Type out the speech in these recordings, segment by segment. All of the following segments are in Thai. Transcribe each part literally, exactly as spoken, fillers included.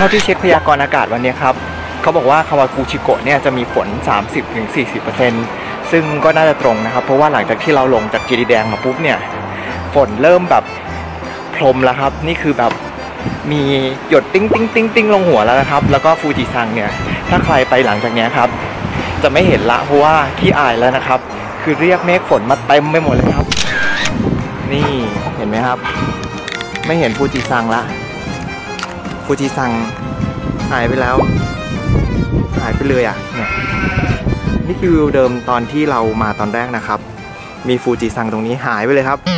าที่เช็คพยากรณ์อากาศวันนี้ครับเขาบอกว่าคาวากุชิโกะเนี่ยจะมีฝน สามสิบถึงสี่สิบเปอร์เซ็นต์ ซึ่งก็น่าจะตรงนะครับเพราะว่าหลังจากที่เราลงจากเจดีย์แดงมาปุ๊บเนี่ยฝนเริ่มแบบพรมแล้วครับนี่คือแบบมีหยดติ้งติ้งติ้งติ้งลงหัวแล้วนะครับแล้วก็ฟูจิซังเนี่ยถ้าใครไปหลังจากนี้ครับจะไม่เห็นละเพราะว่าขี้อายแล้วนะครับคือเรียกเมฆฝนมาเต็มไปหมดเลยครับนี่เห็นไหมครับไม่เห็นฟูจิซังละฟูจิซังหายไปแล้วหายไปเลยอ่ะเนี่ยนี่คือวิวเดิมตอนที่เรามาตอนแรกนะครับมีฟูจิซังตรงนี้หายไปเลยครับ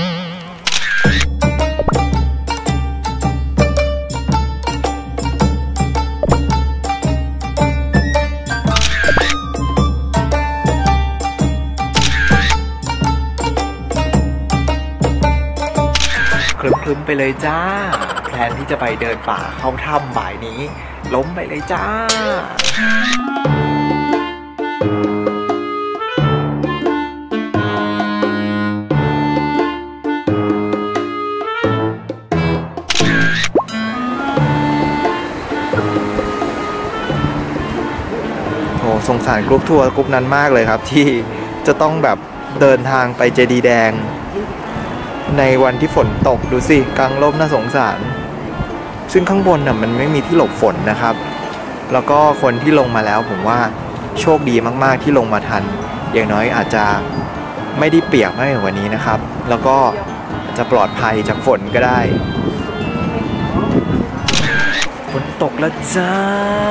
คลึ้มๆไปเลยจ้าแพลนที่จะไปเดินป่าเข้าถ้ำบ่ายนี้ล้มไปเลยจ้าโหสงสารกรุ๊ปทัวร์กรุ๊ปนั้นมากเลยครับที่จะต้องแบบเดินทางไปเจดีย์แดงในวันที่ฝนตกดูสิกลางร่มน่าสงสารซึ่งข้างบนน่ะมันไม่มีที่หลบฝนนะครับแล้วก็คนที่ลงมาแล้วผมว่าโชคดีมากๆที่ลงมาทันอย่างน้อยอาจจะไม่ได้เปียกมากกว่านี้นะครับแล้วก็จะปลอดภัยจากฝนก็ได้ฝนตกแล้วจ้า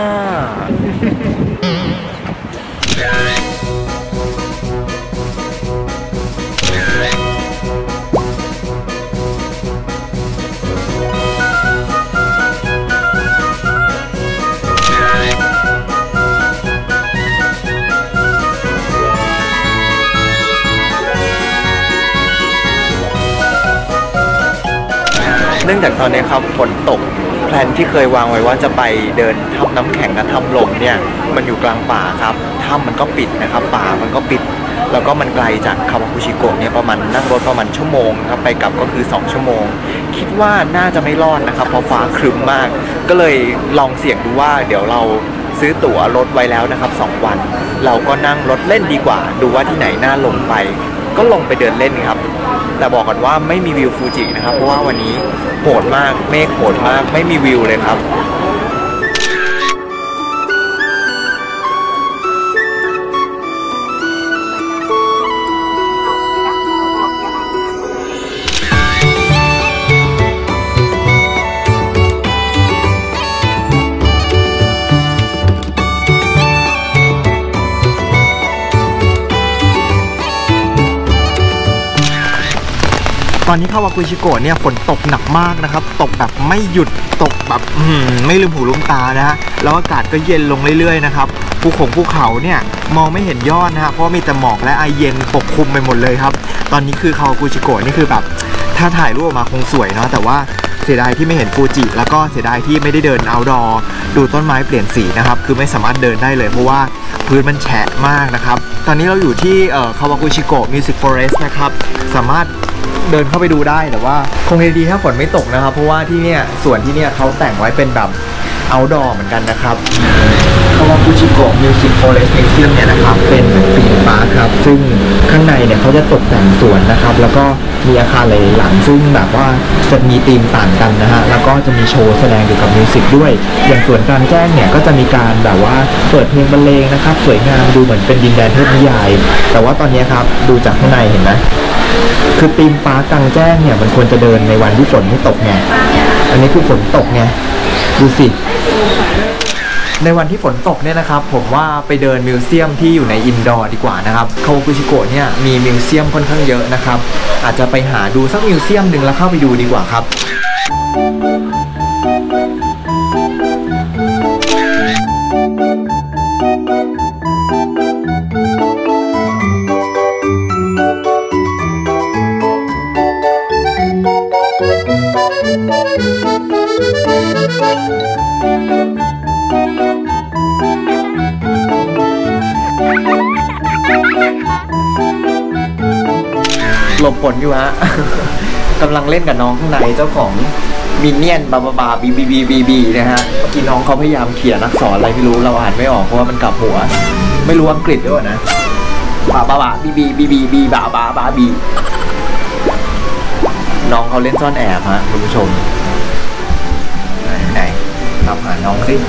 เนื่องจากตอนนี้ครับฝนตกแพลนที่เคยวางไว้ว่าจะไปเดินถ้ำน้ำแข็งกับถ้ำลมเนี่ยมันอยู่กลางป่าครับถ้ำมันก็ปิดนะครับป่ามันก็ปิดแล้วก็มันไกลจากคาวากุชิโกะเนี่ยประมาณนั่งรถประมาณชั่วโมงครับไปกลับก็คือสองชั่วโมงคิดว่าน่าจะไม่รอดนะครับเพราะฟ้าครึ้มมากก็เลยลองเสี่ยงดูว่าเดี๋ยวเราซื้อตั๋วรถไว้แล้วนะครับสองวันเราก็นั่งรถเล่นดีกว่าดูว่าที่ไหนน่าลงไปก็ลงไปเดินเล่นครับแต่บอกก่อนว่าไม่มีวิวฟูจินะครับเพราะว่าวันนี้โหดมากเมฆโหดมากไม่มีวิวเลยครับตอนนี้คาวากุชิโกะเนี่ยฝนตกหนักมากนะครับตกแบบไม่หยุดตกแบบไม่ลืมหูลืมตานะฮะแล้วอากาศก็เย็นลงเรื่อยๆนะครับภูเขาภูเขาเนี่ยมองไม่เห็นยอดนะฮะเพราะมีแต่หมอกและไอเย็นปกคลุมไปหมดเลยครับตอนนี้คือคาวากุชิโกะนี่คือแบบถ้าถ่ายรูปออกมาคงสวยเนาะแต่ว่าเสียดายที่ไม่เห็นฟูจิแล้วก็เสียดายที่ไม่ได้เดินเอาท์ดอร์ดูต้นไม้เปลี่ยนสีนะครับคือไม่สามารถเดินได้เลยเพราะว่าพื้นมันแฉะมากนะครับตอนนี้เราอยู่ที่คาวากุชิโกะมิวสิกฟอเรสต์นะครับสามารถเดินเข้าไปดูได้แต่ว่าคงจะดีถ้าฝนไม่ตกนะครับเพราะว่าที่เนี่ยส่วนที่เนี่ยเขาแต่งไว้เป็นแบบเอาท์ดอร์เหมือนกันนะครับคาวากุชิโกะมิวสิกฟอเรสต์มิวเซียมเนี่ยนะครับเป็นธีมปาร์คครับซึ่งข้างในเนี่ยเขาจะตกแต่งสวนนะครับแล้วก็มีอาคารหลายหลังซึ่งแบบว่าจะมีธีมต่างกันนะฮะแล้วก็จะมีโชว์แสดงเกี่ยวกับมิวสิกด้วยอย่างสวนกลางแจ้งเนี่ยก็จะมีการแบบว่าเปิดเพลงบรรเลงนะครับสวยงามดูเหมือนเป็นดินแดนเทพนิยายแต่ว่าตอนนี้ครับดูจากข้างในเห็นไหมคือธีมปาร์คกลางแจ้งเนี่ยมันควรจะเดินในวันที่ฝนไม่ตกไงอันนี้คือฝนตกไงดูสิในวันที่ฝนตกเนี่ยนะครับผมว่าไปเดินมิวเซียมที่อยู่ในอินดอร์ดีกว่านะครับคาวากุชิโกะเนี่ยมีมิวเซียมค่อนข้างเยอะนะครับอาจจะไปหาดูสักมิวเซียมหนึ่งแล้วเข้าไปดูดีกว่าครับหลบฝนอยู่ฮะ กำลังเล่นกับน้องข้างในเจ้าของมินเนี่ยนบาบาบาบีบีบีบีบีนะฮะเมื่อกี้น้องเขาพยายามเขียนอักษรอะไรไม่รู้เราอ่านไม่ออกเพราะว่ามันกลับหัวไม่รู้อังกฤษด้วยนะบาบาบาบีบีบีบีบีบาบาบาบีน้องเขาเล่นซ่อนแอบฮะคุณผู้ชมไหนไหนตามหาน้องสิ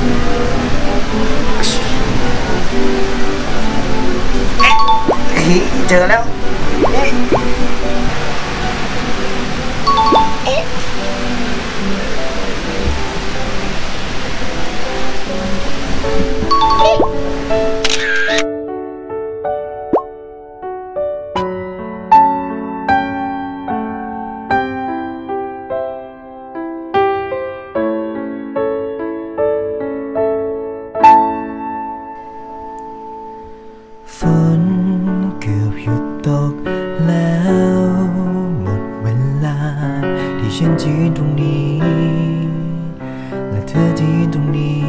เจอแล้วฝนเกือบหยุดตกแล้วหมดเวลาที่ฉันยืนตรงนี้และเธอยืนตรงนี้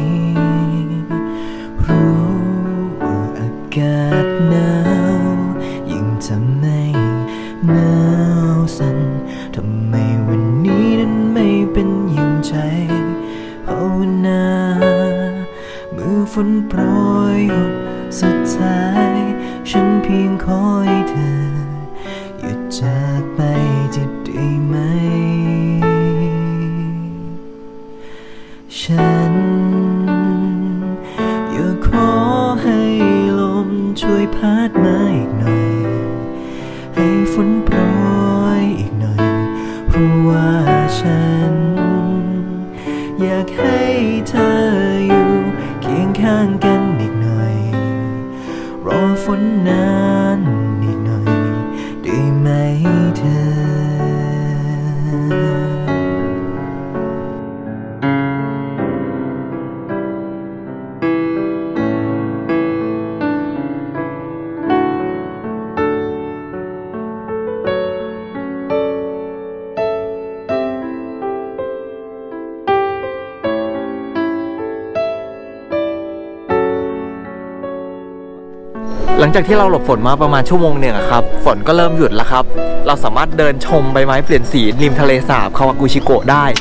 รู้ว่าอากาศหนาวยิ่งทำให้หนาวสั่นทำไมวันนี้นั้นไม่เป็นอย่างใจภาวนามือฝนโปรยหดสุดท้ายฉันเพียงขอให้เธอหยุดจากไปจะได้ไหมฉันอยากขอให้ลมช่วยพัดมาอีกหน่อยให้ฝนโปรยอีกหน่อยเพราะว่าฉันอยากให้เธออยู่เคียงข้างกันอีกหน่อยรอฝนนานอีกหน่อยได้ไหมเธอหลังจากที่เราหลบฝนมาประมาณชั่วโมงหนึ่งครับฝนก็เริ่มหยุดแล้วครับเราสามารถเดินชมใบไม้เปลี่ยนสีริมทะเลสาบคาวากุชิโกะได้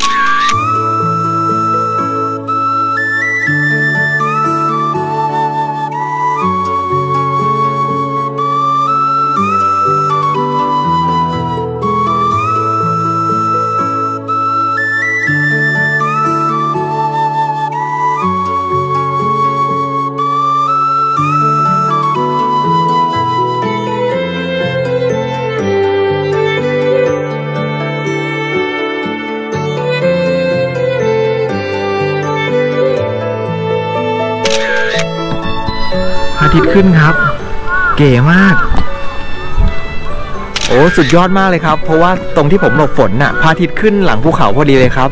อาทิตย์ขึ้นครับเก๋มากโอ้สุดยอดมากเลยครับเพราะว่าตรงที่ผมหลบฝนน่ะพระอาทิตย์ขึ้นหลังภูเขาพอดีเลยครับ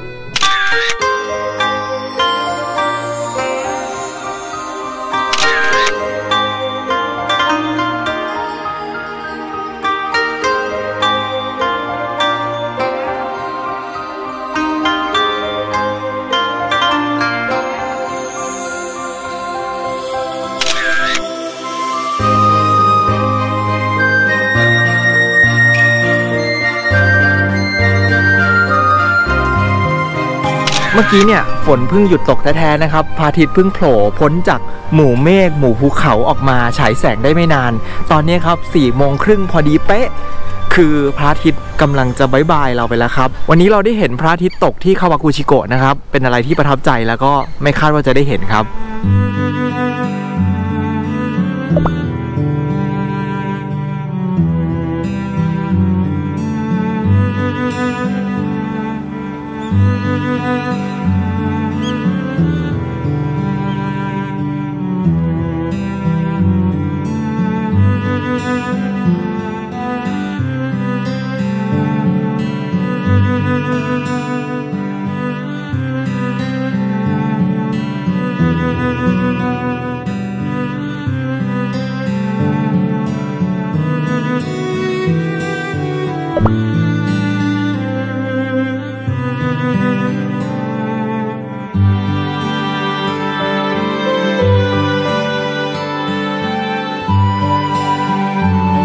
เมื่อกี้เนี่ยฝนเพิ่งหยุดตกแท้ๆนะครับพระอาทิตย์เพิ่งโผล่พ้นจากหมู่เมฆหมู่ภูเขาออกมาฉายแสงได้ไม่นานตอนนี้ครับสี่โมงครึ่งพอดีเป๊ะคือพระอาทิตย์กำลังจะบายบายเราไปแล้วครับวันนี้เราได้เห็นพระอาทิตย์ตกที่คาวากุชิโกะนะครับเป็นอะไรที่ประทับใจแล้วก็ไม่คาดว่าจะได้เห็นครับ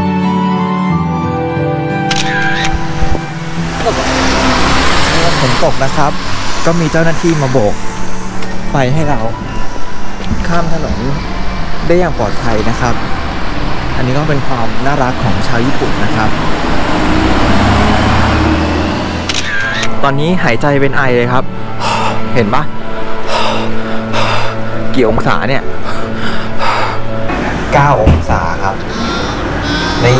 ฝนตกนะครับก็มีเจ้าหน้าที่มาโบกไฟให้เราข้ามถนนได้อย่างปลอดภัยนะครับอันนี้ก็เป็นความน่ารักของชาวญี่ปุ่นนะครับตอนนี้หายใจเป็นไอเลยครับเห็นปะกี่องศาเนี่ยเก้าองศาครับนี่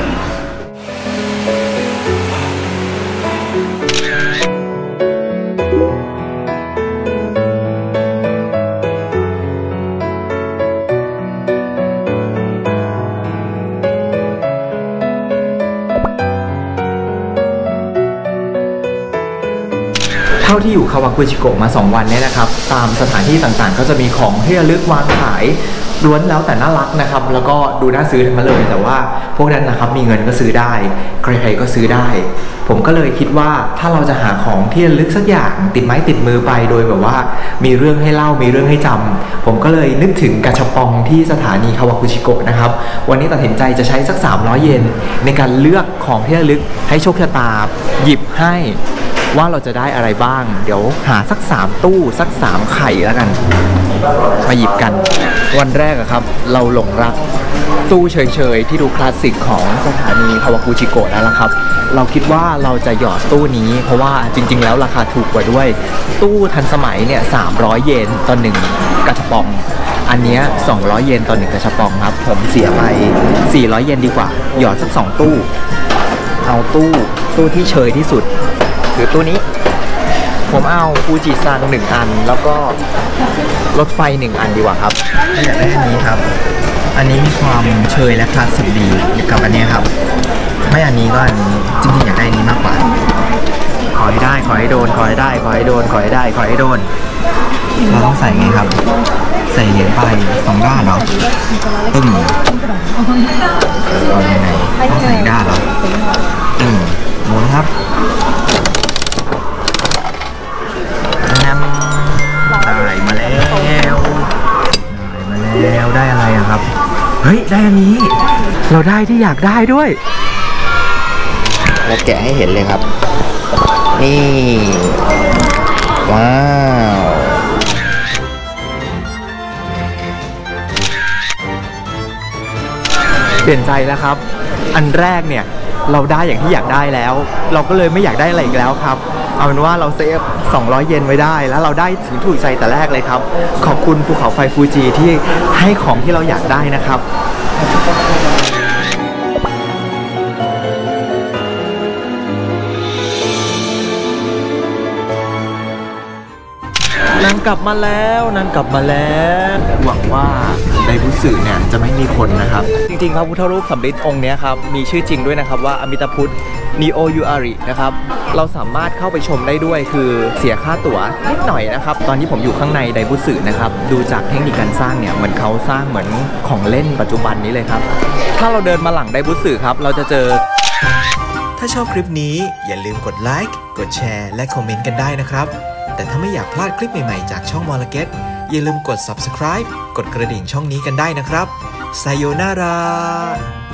เท่าที่อยู่คาวากุจิโกะมาสองวันเนี่ยนะครับตามสถานที่ต่างๆก็จะมีของที่ระลึกวางขายล้วนแล้วแต่น่ารักนะครับแล้วก็ดูน่าซื้อทั้งนั้นเลยแต่ว่าพวกนั้นนะครับมีเงินก็ซื้อได้ใครๆก็ซื้อได้ผมก็เลยคิดว่าถ้าเราจะหาของที่ระลึกสักอย่างติดไม้ติดมือไปโดยแบบว่ามีเรื่องให้เล่ามีเรื่องให้จำผมก็เลยนึกถึงกาชาปองที่สถานีคาวากุจิโกะนะครับวันนี้ตัดสินใจจะใช้สักสามร้อยเยนในการเลือกของที่ระลึกให้โชคชะตาหยิบให้ว่าเราจะได้อะไรบ้างเดี๋ยวหาสักสามตู้สักสามไข่แล้วกันมาหยิบกันวันแรกอะครับเราหลงรักตู้เฉยๆที่ดูคลาสสิกของสถานีคาวากุจิโกะแล้วล่ะครับเราคิดว่าเราจะหยอดตู้นี้เพราะว่าจริงๆแล้วราคาถูกกว่าด้วยตู้ทันสมัยเนี่ยสามร้อยเยนต่อหนึ่งกระชปองอันเนี้ยสองร้อยเยนต่อหนึ่งกระชปองครับผมเสียไปสี่ร้อยเยนดีกว่าหยอดสักสองตู้เอาตู้ตู้ที่เชยที่สุดคือตู้นี้ผมเอาฟูจิซังหนึ่งอันแล้วก็รถไฟหนึ่งอันดีกว่าครับอยากได้อันนี้ครับอันนี้มีความเชยและคลาสสิกดีกับอันนี้ครับไม่อันนี้ก็อันนี้จริงๆอยากได้อันนี้มากกว่าขอให้ได้ขอให้โดนขอให้ได้ขอให้โดนขอให้ได้ขอให้โดนเราต้องใส่ไงครับใส่เหรียญไปสองด้านเนาะตึ้งเอายังไงต้องใส่ด้านเหรอตึ้งหมุนครับได้มาแล้วได้มาแล้วได้อะไรอะครับเฮ้ยได้อันนี้เราได้ที่อยากได้ด้วยเราแกะให้เห็นเลยครับนี่ว้าวเปลี่ยนใจแล้วครับอันแรกเนี่ยเราได้อย่างที่อยากได้แล้วเราก็เลยไม่อยากได้อะไรอีกแล้วครับเอาเป็นว่าเราเซฟสองร้อยเยนไว้ได้แล้วเราได้ถึงถูกใจแต่แรกเลยครับขอบคุณภูเขาไฟฟูจิที่ให้ของที่เราอยากได้นะครับนางกลับมาแล้วนางกลับมาแล้วหวังว่าไดบุสึเนี่ยจะไม่มีคนนะครับจริงๆพระพุทธรูปสำริดองค์นี้ครับมีชื่อจริงด้วยนะครับว่าอมิตาพุทธนิโอยูอารินะครับเราสามารถเข้าไปชมได้ด้วยคือเสียค่าตั๋วนิดหน่อยนะครับตอนนี้ผมอยู่ข้างในไดบุสึนะครับดูจากเทคนิคการสร้างเนี่ยเหมือนเขาสร้างเหมือนของเล่นปัจจุบันนี้เลยครับถ้าเราเดินมาหลังไดบุสึครับเราจะเจอถ้าชอบคลิปนี้อย่าลืมกดไลค์กดแชร์และคอมเมนต์กันได้นะครับแต่ถ้าไม่อยากพลาดคลิปใหม่ๆจากช่องมอลเก็ตอย่าลืมกด ซับสไครบ์ กดกระดิ่งช่องนี้กันได้นะครับไซโยนารา